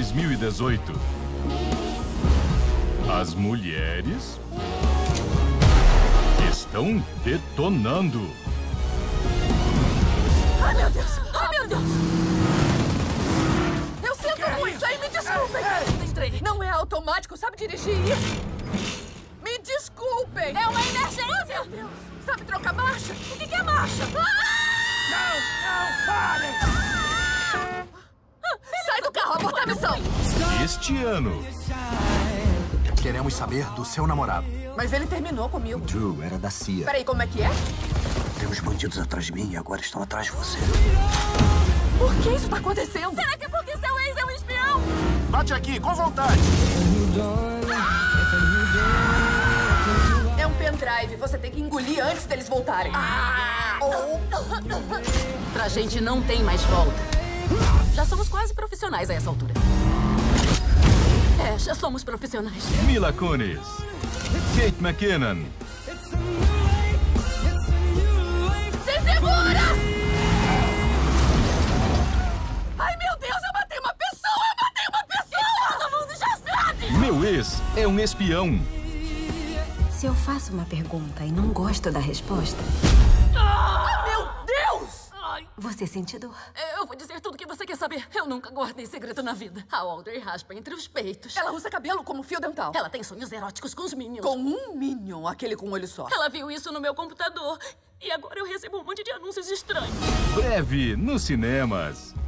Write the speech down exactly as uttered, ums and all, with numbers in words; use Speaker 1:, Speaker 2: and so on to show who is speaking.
Speaker 1: dois mil e dezoito. As mulheres estão detonando.
Speaker 2: Ai, meu Deus! Ai, meu Deus! Eu sinto muito, aí me desculpem! Não é automático, sabe dirigir isso? Me desculpem! É uma emergência! Meu Deus! Sabe trocar marcha? O que, que é marcha?
Speaker 3: Não, não, parem!
Speaker 2: Sai do carro, aborta a missão!
Speaker 1: Este ano,
Speaker 4: Queremos saber do seu namorado.
Speaker 2: Mas ele terminou comigo.
Speaker 4: Drew era da C I A.
Speaker 2: Peraí, como é que é?
Speaker 4: Temos bandidos atrás de mim e agora estão atrás de você.
Speaker 2: Por que isso tá acontecendo? Será que é porque seu ex é um espião?
Speaker 4: Bate aqui, com vontade.
Speaker 2: É um pendrive, você tem que engolir antes deles voltarem. Ah! Oh.
Speaker 5: Pra gente não tem mais volta. Já somos quase profissionais a essa altura. É, já somos profissionais.
Speaker 1: Mila Kunis, Kate McKinnon,
Speaker 2: Se segura! Ai, meu Deus, eu matei uma pessoa! Eu matei uma pessoa! Todo mundo já sabe!
Speaker 1: meu ex é um espião.
Speaker 6: Se eu faço uma pergunta e não gosto da resposta,
Speaker 2: Ah, meu Deus!
Speaker 6: você sente dor.
Speaker 5: Eu vou dizer tudo o que você quer saber. Eu nunca guardei segredo na vida. A Audrey raspa entre os peitos.
Speaker 2: Ela usa cabelo como fio dental.
Speaker 5: Ela tem sonhos eróticos com os Minions.
Speaker 2: Com um Minion, aquele com um olho só.
Speaker 5: Ela viu isso no meu computador. E agora eu recebo um monte de anúncios estranhos.
Speaker 1: Breve nos cinemas.